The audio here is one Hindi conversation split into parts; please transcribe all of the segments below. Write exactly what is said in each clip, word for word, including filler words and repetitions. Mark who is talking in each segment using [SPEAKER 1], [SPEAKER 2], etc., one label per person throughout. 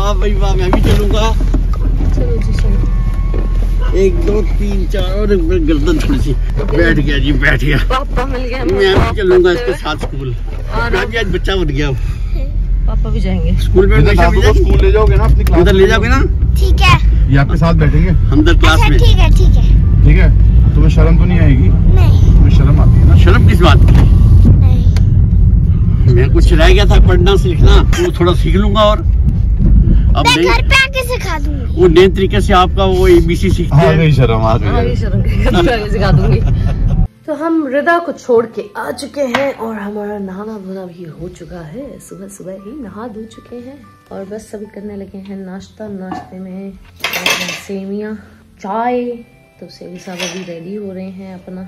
[SPEAKER 1] वाह भाई वाह, मैं भी चलूंगा।
[SPEAKER 2] चलो जी चलो।
[SPEAKER 1] एक दो तीन चार और गर्दन थोड़ी सी बैठ गया जी, बैठ गया।
[SPEAKER 2] पापा मिल गया,
[SPEAKER 1] मैं भी चलूंगा इसके साथ स्कूल। मैं भी आज बच्चा बन गया।
[SPEAKER 2] पापा भी जाएंगे
[SPEAKER 1] स्कूल में।
[SPEAKER 3] स्कूल ले जाओगे ना अपनी क्लास?
[SPEAKER 1] उधर ले जाओगे ना?
[SPEAKER 4] ठीक है।
[SPEAKER 3] ये आपके साथ बैठेंगे
[SPEAKER 1] अंदर क्लास में?
[SPEAKER 4] ठीक है ठीक है
[SPEAKER 3] ठीक है। तुम्हें शर्म तो नहीं आएगी?
[SPEAKER 4] नहीं।
[SPEAKER 3] तुम्हें शर्म आती है ना?
[SPEAKER 1] शर्म किस बात की?
[SPEAKER 4] नहीं।
[SPEAKER 1] मैं कुछ रह गया था पढ़ना सीखना, वो थोड़ा सीख लूंगा। और अब
[SPEAKER 4] मैं घर पे आके सिखा दूंगी।
[SPEAKER 1] वो नए तरीके से आपका वो एबीसी सीखते हैं।
[SPEAKER 3] आ गई शर्म, आ गई
[SPEAKER 2] शर्म सिखा दूंगी। तो हम रिदा को छोड़ के आ चुके हैं और हमारा नहाना धोना भी हो चुका है। सुबह सुबह ही नहा धो चुके हैं और बस सभी करने लगे हैं नाश्ता। नाश्ते में सेमिया चाय, तो सेवी साहब अभी रेडी हो रहे हैं अपना।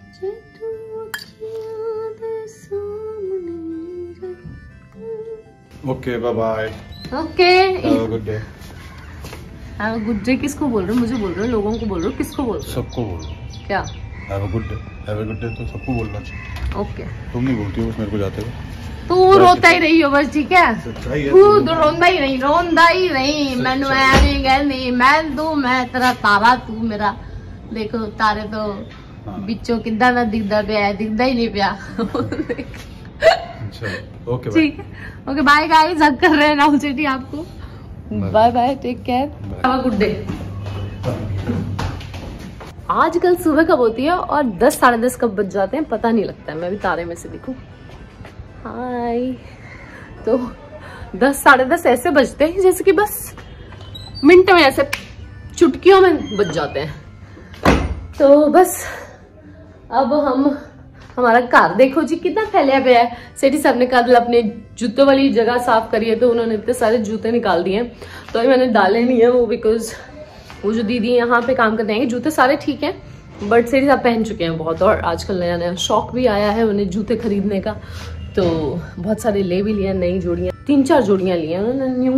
[SPEAKER 3] Okay bye bye.
[SPEAKER 2] Okay
[SPEAKER 3] have a good day.
[SPEAKER 2] Have a good day किसको बोल रहे हो? मुझे बोल रहे हो? लोगों को बोल रहे हो? किसको बोल रहे हो?
[SPEAKER 3] सबको बोल रहा
[SPEAKER 2] क्या?
[SPEAKER 3] Have a good day. Have a good day तो सबको बोलना चाहिए।
[SPEAKER 2] ओके।
[SPEAKER 3] तुम नहीं बोलती हो बस मेरे को जाते हुए।
[SPEAKER 2] तू रोता ही रही हो बस, ठीक है?
[SPEAKER 3] सच्चाई है।
[SPEAKER 2] तू रोंदा ही नहीं, रोंदा ही नहीं। मैनू ऐ कहनी, मैं तू मैं तेरा तारा, तू मेरा। देखो तारे तो बिचों किदा ना दिखदा पिया, दिखदा ही नहीं पिया।
[SPEAKER 3] ओके
[SPEAKER 2] ठीक है, ओके बाय गाइस। हक कर रहे हैं राहुल शेट्टी आपको। Bye bye, take care, have a good day. आजकल सुबह कब होती है और दस साढ़े दस कब बज जाते हैं पता नहीं लगता है। मैं भी तारे में से दिखूं। हाय। तो दस साढ़े दस ऐसे बजते हैं जैसे कि बस मिनट में, ऐसे चुटकियों में बज जाते हैं। तो बस अब हम हमारा कार देखो जी कितना फैलिया गया है। सेठी साहब ने कल अपने जूतों वाली जगह साफ करी है, तो उन्होंने इतने सारे जूते निकाल दिए हैं, तो अभी मैंने डाले नहीं है वो, बिकॉज वो जो दीदी यहाँ पे काम करते हैं, जूते सारे ठीक हैं बट सेठी साहब पहन चुके हैं बहुत, और आजकल नया नया शौक भी आया है उन्हें जूते खरीदने का, तो बहुत सारे ले भी लिए, नई जोड़ियाँ, तीन चार जोड़ियाँ ली हैं उन्होंने न्यू,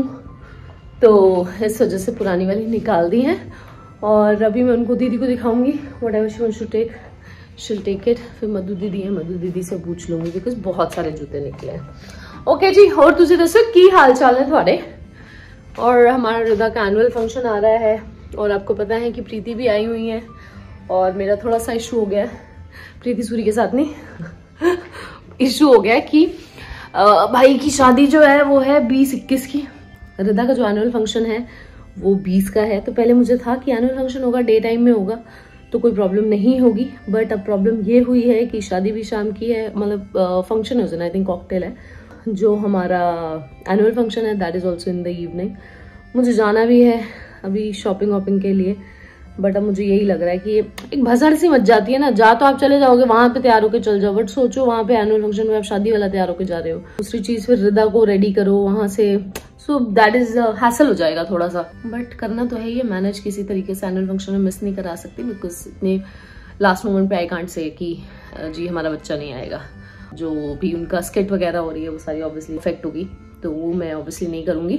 [SPEAKER 2] तो इस वजह से पुरानी वाली निकाल दी हैं। और अभी मैं उनको दीदी को दिखाऊंगी, whatever she wants to take she'll take it. फिर मधु दीदी है, मधु दीदी से पूछ लूंगी बिकॉज बहुत सारे जूते निकले हैं। ओके जी, और तुझे दसो की हाल चाल है थोड़े? और हमारा रिदा का एनुअल फंक्शन आ रहा है और आपको पता है कि प्रीति भी आई हुई है और मेरा थोड़ा सा इशू हो गया है प्रीति सूरी के साथ नहीं इशू हो गया कि भाई की शादी जो है वो है बीस इक्कीस की। रिदा का जो एनुअल फंक्शन है वो बीस का है, तो पहले मुझे था कि एनुअल फंक्शन होगा डे टाइम में होगा तो कोई प्रॉब्लम नहीं होगी, बट अब प्रॉब्लम ये हुई है कि शादी भी शाम की है, मतलब फंक्शन है आई थिंक कॉकटेल है, जो हमारा एनुअल फंक्शन है that is also in the evening. मुझे जाना भी है अभी शॉपिंग वॉपिंग के लिए, बट अब मुझे यही लग रहा है कि एक भसड़ सी मच जाती है ना, जा तो आप चले जाओगे वहां पे तैयार होकर चल जाओ, बट सोचो वहां पे एनुअल फंक्शन में आप शादी वाला तैयार होकर जा रहे हो, दूसरी चीज फिर रिदा को रेडी करो वहां से, सो दैट इज हैसल हो जाएगा थोड़ा सा, बट करना तो है ही, मैनेज किसी तरीके से एनुअल फंक्शन में मिस नहीं करा सकती बिकॉज इतने लास्ट मोमेंट पे आई कांट से कि जी हमारा बच्चा नहीं आएगा। जो भी उनका स्किट वगैरह हो रही है वो सारी ऑब्वियसली इफेक्ट होगी, तो वो मैं ऑब्वियसली नहीं करूंगी,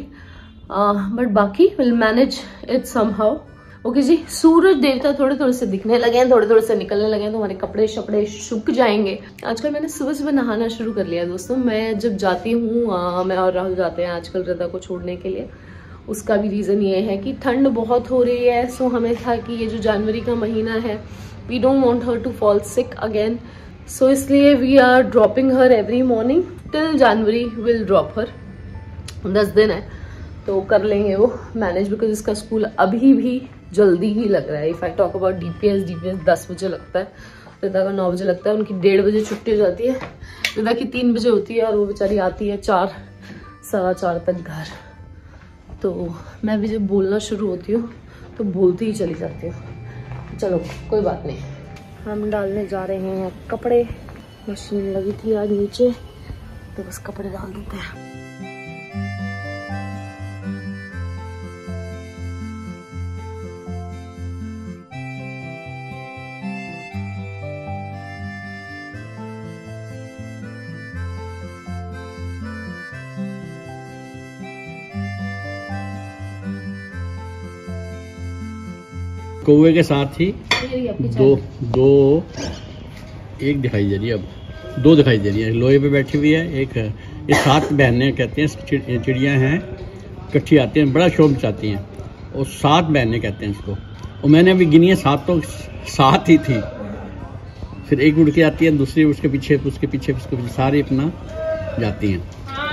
[SPEAKER 2] बट बाकी will manage it somehow. Okay जी, सूरज देवता थोड़े थोड़े से दिखने लगे हैं, थोड़े थोड़े से निकलने लगे हैं, तो हमारे कपड़े शपड़े सूख जाएंगे। आजकल मैंने सुबह सुबह नहाना शुरू कर लिया दोस्तों। मैं जब जाती हूँ, मैं और राहुल जाते हैं आजकल रिदा को छोड़ने के लिए, उसका भी रीज़न ये है कि ठंड बहुत हो रही है, सो हमें था कि ये जो जनवरी का महीना है we don't want her to fall sick again, so इसलिए we are dropping her every morning till January will drop her. दस दिन है तो कर लेंगे वो मैनेज, बिकॉज इसका स्कूल अभी भी जल्दी ही लग रहा है। If I talk about DPS, DPS दस बजे लगता है, रिदा का नौ बजे लगता है, उनकी डेढ़ बजे छुट्टी हो जाती है, रिदा की तीन बजे होती है और वो बेचारी आती है चार सवा चार तक घर। तो मैं भी जब बोलना शुरू होती हूँ तो बोलती ही चली जाती हूँ। चलो कोई बात नहीं, हम डालने जा रहे हैं कपड़े, मशीन लगी थी आज नीचे तो बस कपड़े डाल देते हैं।
[SPEAKER 1] कौवे के साथ ही दो दो एक दिखाई दे रही है, अब दो दिखाई दे रही है, लोहे पे बैठी हुई है एक, ये सात बहनें कहते हैं चिड़िया हैं, इकट्ठी आती हैं, बड़ा शोर मचाती हैं। और सात बहनें कहते हैं इसको, और मैंने अभी गिनी है सात, तो सात ही थी। फिर एक उड़ के आती है, दूसरी उसके पीछे, उसके पीछे, उसके पीछे, सारी अपना जाती हैं।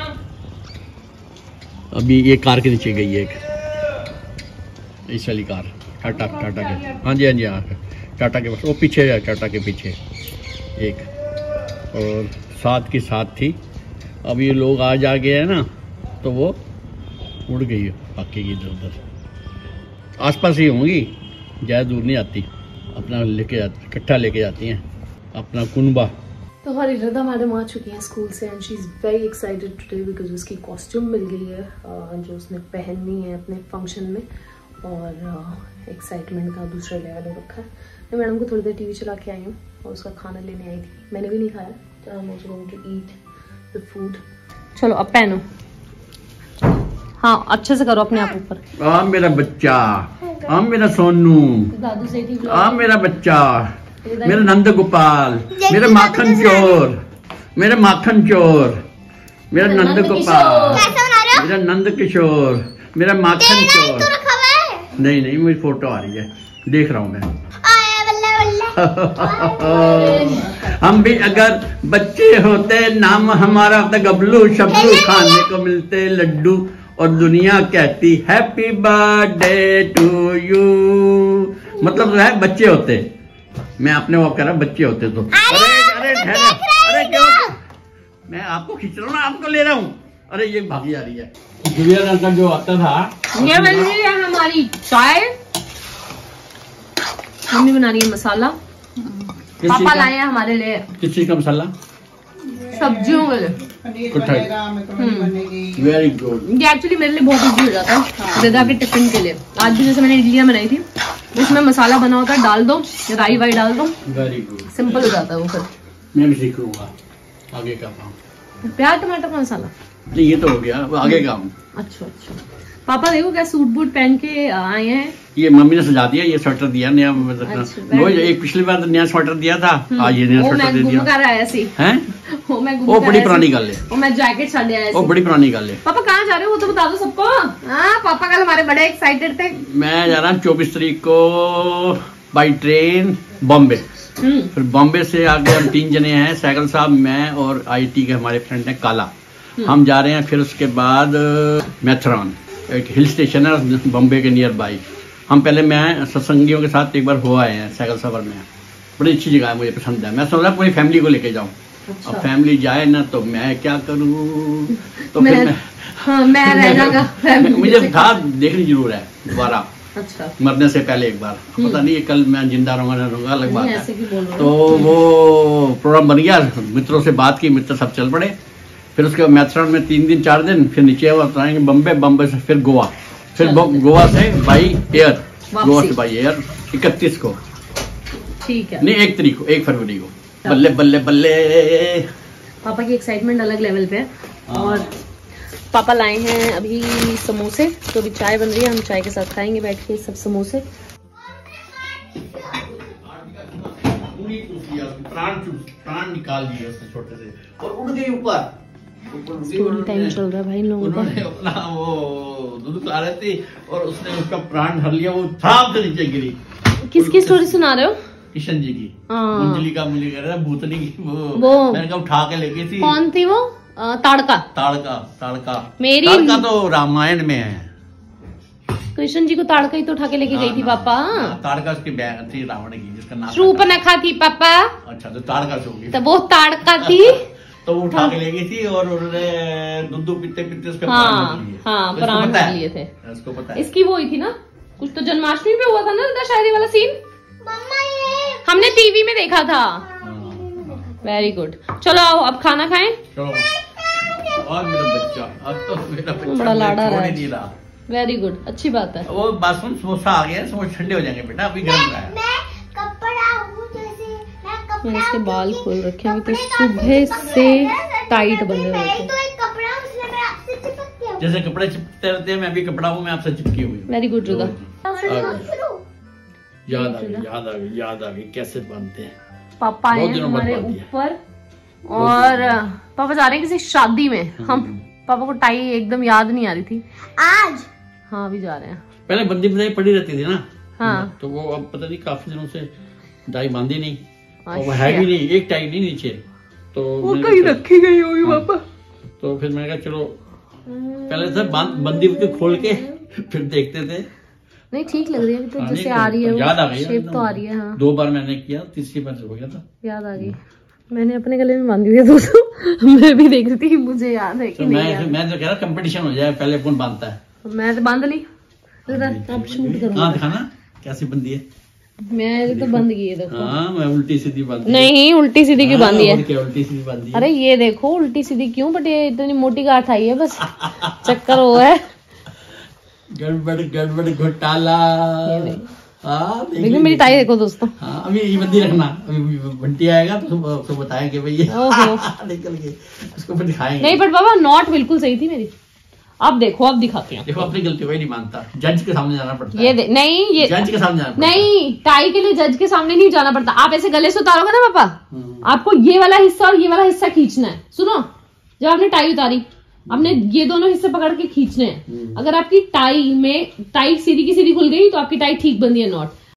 [SPEAKER 1] अभी ये कार के नीचे गई है एक, इस वाली कार, टाटा टाटा के, हाँ जी हाँ जी हाँ, टाटा के पास, वो पीछे है, टाटा के पीछे एक, और सात की सात थी। अब ये लोग आ जा गए हैं ना, तो वो उड़ गई है बाकी की इधर उधर, आसपास ही होंगी, ज़्यादा दूर नहीं आती, अपना लेके जाती, इकट्ठा लेके जाती हैं अपना कुनबा।
[SPEAKER 2] तो हमारी रिदा मैडम आ चुकी हैं स्कूल से and she is very excited today because उसकी कॉस्ट्यूम मिल गई है जो उसने पहननी है अपने फंक्शन में, और एक्साइटमेंट का दूसरा लेवल हो रखा है। मैं मैडम को थोड़ी देर टीवी चला के आई हूँ और उसका खाना लेने आई थी, मैंने भी नहीं खाया, तो I am also going to eat the food. चलो अब पहनो, हाँ अच्छे से करो अपने आप ऊपर।
[SPEAKER 1] आ मेरा बच्चा, आ मेरा सोनू,
[SPEAKER 2] दादू से ठीक,
[SPEAKER 1] आ मेरा बच्चा, मेरा नंद गोपाल, मेरा माखन चोर, मेरा माखन चोर, मेरा नंद गोपाल, मेरा नंद किशोर, मेरा माखन चोर। नहीं नहीं मेरी फोटो आ रही है, देख रहा हूँ मैं। हम भी अगर बच्चे होते, नाम हमारा होता गबलू शबलू, खाने को मिलते लड्डू, और दुनिया कहती हैप्पी बर्थडे टू यू। मतलब है बच्चे होते, मैं अपने वो कह रहा बच्चे होते तो। अरे अरे ठहरो, अरे क्यों, मैं आपको खींच रहा हूँ ना, आपको ले रहा हूँ। अरे ये भागी जा रही है। गुड़िया रंग का जो आता था,
[SPEAKER 2] ये बन रही है हमारी चाय, मम्मी बना रही है मसाला, पापा लाए हैं हमारे लिए।
[SPEAKER 1] किस चीज का मसाला?
[SPEAKER 2] सब्जियों के लिए।
[SPEAKER 1] Very good.
[SPEAKER 2] ये एक्चुअली मेरे लिए बहुत इजी हो जाता है रिदा के टिफिन के लिए। आज भी जैसे मैंने इडलियां बनाई थी, उसमें मसाला बना होता है, डाल दो, राई वाई डाल दो,
[SPEAKER 1] वेरी गुड,
[SPEAKER 2] सिंपल हो जाता है वो। फिर
[SPEAKER 1] मैं भी सीख लूंगा आगे का काम।
[SPEAKER 2] प्याज टमाटर का मसाला
[SPEAKER 1] नहीं ये तो हो गया, वो आगे काम।
[SPEAKER 2] अच्छा अच्छा। पापा देखो क्या सूट बूट पहन के आए हैं।
[SPEAKER 1] ये मम्मी ने सजा दिया, ये स्वेटर दिया नया,
[SPEAKER 2] अच्छा,
[SPEAKER 1] वो एक पिछली बार नया स्वेटर दिया था, आज ये नया स्वेटर दे दिया।
[SPEAKER 2] कर आया सी
[SPEAKER 1] हैं?
[SPEAKER 2] वो मैं
[SPEAKER 1] वो बड़ी पुरानी गल है,
[SPEAKER 2] वो मैं जैकेट छाड़ आया।
[SPEAKER 1] वो बड़ी पुरानी गल है।
[SPEAKER 2] पापा कहाँ जा रहे हो वो तो बता दो सबको। हाँ पापा कल हमारे बड़े एक्साइटेड थे।
[SPEAKER 1] मैं जा रहा हूँ चौबीस तारीख को बाई ट्रेन बॉम्बे। फिर बॉम्बे से आगे हम तीन जने हैं, साइकिल साहब, मैं और आई टी के हमारे फ्रेंड है काला, हम जा रहे हैं। फिर उसके बाद मैथरॉन, एक हिल स्टेशन है बॉम्बे के नियर बाई। हम पहले मैं सत्संगियों के साथ एक बार हो आए हैं साइकिल सफर में, बड़ी अच्छी जगह है, मुझे पसंद है। मैं सोच रहा पूरी फैमिली को लेके जाऊँ। अच्छा। अब फैमिली जाए ना तो मैं क्या करूँ, तो
[SPEAKER 2] मैं,
[SPEAKER 1] फिर मैं,
[SPEAKER 2] हाँ, मैं रहना
[SPEAKER 1] मुझे था देखनी जरूर है दोबारा।
[SPEAKER 2] अच्छा।
[SPEAKER 1] मरने से पहले एक बार, पता नहीं कल मैं जिंदा रहूंगा ना रहूंगा, अलग बात है। तो वो प्रोग्राम बन गया, मित्रों से बात की, मित्र सब चल पड़े। फिर उसके बाद मैथरॉन में तीन दिन चार दिन, फिर नीचे उतराएंगे बम्बे, बम्बे से फिर गोवा, फिर गोवा से बाई एयर, गोवा से बाई एयर इकतीस को,
[SPEAKER 2] ठीक है,
[SPEAKER 1] नहीं एक तारीख को, एक फरवरी को। बल्ले बल्ले बल्ले।
[SPEAKER 2] पापा की एक्साइटमेंट अलग लेवल पे है। और पापा लाए हैं अभी समोसे, तो अभी चाय बन रही है, हम चाय के साथ खाएंगे बैठ के सब समोसे।
[SPEAKER 1] प्राण प्राण निकाल दिए उसने छोटे से, और उड़ गई ऊपर।
[SPEAKER 2] स्टोरी टाइम चल रहा है भाई लोगों का।
[SPEAKER 1] उन्होंने अपना वो दूध खा रहे थे और उसने उसका प्राण धर लिया, वो थाप से नीचे गिरी।
[SPEAKER 2] किसकी स्टोरी सुना रहे हो?
[SPEAKER 1] किशन जी की, मुंजली का मुझे कह रहा है भूतनी की, वो,
[SPEAKER 2] वो
[SPEAKER 1] मैंने कहा उठा के लेके थी।
[SPEAKER 2] कौन थी वो? आ, ताड़का
[SPEAKER 1] ताड़का ताड़का
[SPEAKER 2] मेरी
[SPEAKER 1] ताड़का तो रामायण में है।
[SPEAKER 2] कृष्ण जी को ताड़का ही तो उठा के लेके गई थी पापा।
[SPEAKER 1] ताड़का उसकी बहन थी रावण की, जिसका नाम
[SPEAKER 2] शूर्पणखा थी पापा।
[SPEAKER 1] अच्छा, तो ताड़का से होगी,
[SPEAKER 2] तो वो ताड़का थी।
[SPEAKER 1] तो वो उठा के ले गई थी और उन्होंने दूध दूध पीते पीते उसके
[SPEAKER 2] हाँ, हाँ, प्राण रख लिए थे।
[SPEAKER 1] इसको पता है।
[SPEAKER 2] इसकी वो ही थी ना, कुछ तो जन्माष्टमी पे हुआ था ना दशहरे वाला सीन, हमने टीवी में देखा था। वेरी गुड, चलो आओ अब खाना खाएं।
[SPEAKER 1] चलो। और मेरा बच्चा, अब तो मेरा बच्चा
[SPEAKER 2] बड़ा लाड़ा
[SPEAKER 1] रहा है।
[SPEAKER 2] वेरी गुड, अच्छी बात है।
[SPEAKER 1] वो बासुन समोसा आ गया, समोसे ठंडे हो जाएंगे बेटा, अभी गर्म रहा है।
[SPEAKER 2] मैंने इसके बाल खोल रखे हैं, तो सुबह से टाइट बंधे हुए थे।
[SPEAKER 1] जैसे कपड़े चिपकते रहते हैं, मैं भी कपड़ा हूँ, मैं आपसे चिपकी हुई हूँ।
[SPEAKER 2] Very good Ruda.
[SPEAKER 1] याद आ गई, याद आ गई, याद आ गई कैसे बनते हैं।
[SPEAKER 2] पापा आए हमारे ऊपर और पापा जा रहे हैं किसी शादी में। हम पापा को टाई एकदम याद नहीं आ रही थी
[SPEAKER 4] आज।
[SPEAKER 2] हाँ अभी जा रहे हैं।
[SPEAKER 1] पहले बंदी बंदी पड़ी रहती थी ना।
[SPEAKER 2] हाँ
[SPEAKER 1] तो वो अब पता नहीं काफी दिनों से टाई बांधी नहीं और वो
[SPEAKER 2] अच्छा।
[SPEAKER 1] है भी नहीं, एक टाई नहीं नीचे। तो
[SPEAKER 2] वो
[SPEAKER 1] मैंने
[SPEAKER 2] कहीं
[SPEAKER 1] कहा,
[SPEAKER 2] रखी गई होगी पापा।
[SPEAKER 1] तो फिर मैंने कहा चलो पहले से बांध- बंदी के खोल के फिर देखते थे।
[SPEAKER 2] नहीं ठीक लग रही है अभी तो,
[SPEAKER 1] हाँ,
[SPEAKER 2] जैसे
[SPEAKER 1] नहीं,
[SPEAKER 2] आ रही है
[SPEAKER 1] याद आ गई
[SPEAKER 2] शेप तो आ रही है। हाँ
[SPEAKER 1] दो बार मैंने किया, तीसरी बार हो गया था।
[SPEAKER 2] याद आ गई। मैंने अपने गले में बांधी हुई है दोस्तों। मैं भी देख रही थी मुझे याद है कि
[SPEAKER 1] तो
[SPEAKER 2] नहीं
[SPEAKER 1] मैं
[SPEAKER 2] याद।
[SPEAKER 1] मैं तो कह रहा कंपटीशन हो जाए, पहले कौन बांधता है।
[SPEAKER 2] मैं तो बांध ली। अब शूट करूंगा।
[SPEAKER 1] हाँ दिखाना कैसी बंदी है।
[SPEAKER 2] मैं तो बंद की है देखो।
[SPEAKER 1] हाँ मैं उल्टी सीधी बांधी।
[SPEAKER 2] नहीं उल्टी सीधी क्यों बांधी है?
[SPEAKER 1] और क्या उल्टी सीधी बांधी है।
[SPEAKER 2] अरे ये देखो उल्टी सीधी क्यों, बट ये इतनी मोटी गांठ आई है बस। चक्कर वो है।
[SPEAKER 1] गड़बड़ गड़बड़ घोटाला। हाँ देख
[SPEAKER 2] देखो मेरी टाई देखो दोस्तों।
[SPEAKER 1] हाँ अभी ये बंदी रखना, अभी बंटी आएगा तो उसको उसको बताएंगे भाई ये
[SPEAKER 2] ओहो।
[SPEAKER 1] निकल गए, उसको फिर दिखाएंगे।
[SPEAKER 2] नहीं बट बाबा नॉट बिल्कुल सही थी मेरी। अब देखो अब दिखाती हूँ।
[SPEAKER 1] देखो अपनी गलती कोई नहीं मानता, जज के सामने जाना पड़ता
[SPEAKER 2] ये
[SPEAKER 1] है।
[SPEAKER 2] दे, नहीं ये
[SPEAKER 1] जज के सामने जाना पड़ता है।
[SPEAKER 2] नहीं टाई के लिए जज के सामने नहीं जाना पड़ता। आप ऐसे गले से उतारोगे ना पापा,
[SPEAKER 1] हम्म।
[SPEAKER 2] आपको ये वाला हिस्सा और ये वाला हिस्सा खींचना है। सुनो जब आपने टाई उतारी आपने ये दोनों हिस्से पकड़ के खींचने हैं। अगर आपकी टाई में टाई सीधी की सीधी खुल गई तो आपकी टाई ठीक बंदी है नॉट।